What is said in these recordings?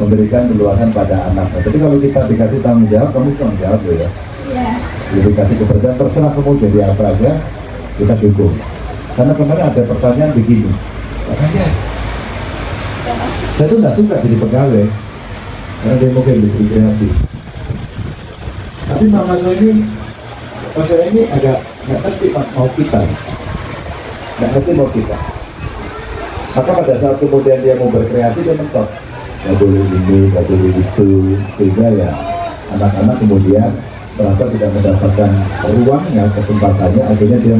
memberikan keluasan pada anaknya. Jadi kalau kita dikasih tanggung jawab, kamu tanggung jawab ya. Jadi dikasih kepercayaan, terserah kamu jadi apa aja, kita dukung. Karena kemarin ada pertanyaan begini, makanya saya tuh nggak suka jadi pegawai, karena dia mungkin industri kreatif. Tapi mama saya ini agak nggak ngerti mau kita, nggak ngerti mau kita. Maka pada saat kemudian dia mau berkreasi, dia mentok, nggak boleh ini, nggak boleh itu, sehingga ya anak-anak kemudian merasa tidak mendapatkan ruangnya, kesempatannya, akhirnya dia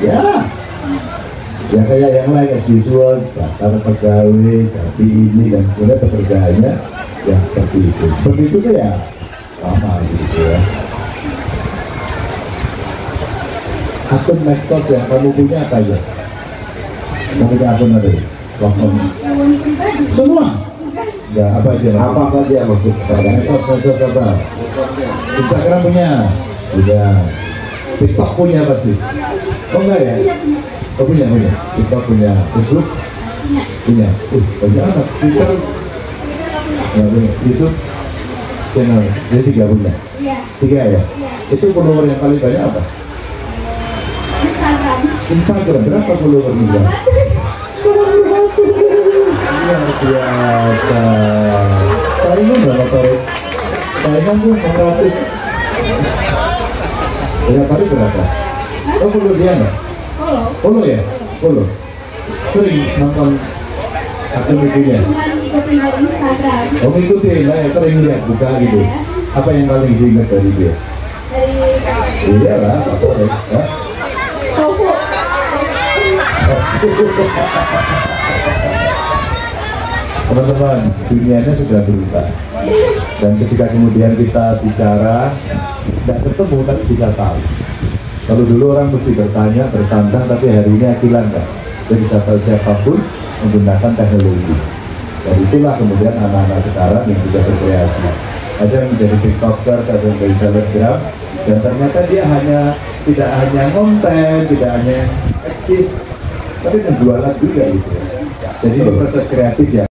ya kayak yang lain, as usual, daftar pegawai, jadi ini, dan kemudian pekerjaannya yang seperti itu. Seperti itu tuh ya lama gitu ya. Akun medsos yang kamu punya apa ya? Kamu punya akun apa ya? Semua? Ya, apa aja? Apa saja maksudnya? Medsos apa? Instagram punya? Punya. TikTok punya pasti? Oh enggak ya? Oh punya. TikTok punya. Facebook? Punya. Banyak amat. Twitter? Nggak punya. YouTube? Channel? Jadi 3 punya? 3 ya? Itu follower yang paling banyak apa? Instagram. Berapa follower juga? Luar biasa. Saingan berapa Torik? Saingan tuh 600. Berapa kali berapa? Oh follow dia nggak? Follow ya? Follow. Sering nonton akun videonya? Oh ngikutin lah ya, sering lihat buka gitu. Apa yang paling diingat dari dia? Iya lah, favorit. Teman-teman, dunianya sudah berubah. Dan ketika kemudian kita bicara, tidak ketemu tapi bisa tahu. Kalau dulu orang mesti bertanya, bertantang, tapi hari ini akilan kan. Dia bisa tahu siapapun menggunakan teknologi. Dan itulah kemudian anak-anak sekarang yang bisa berkreasi. Ada yang menjadi tiktokers, ada yang menjadi selebgram, dan ternyata dia tidak hanya konten, tidak hanya eksis, tapi menjualan juga gitu. Jadi itu proses kreatif ya.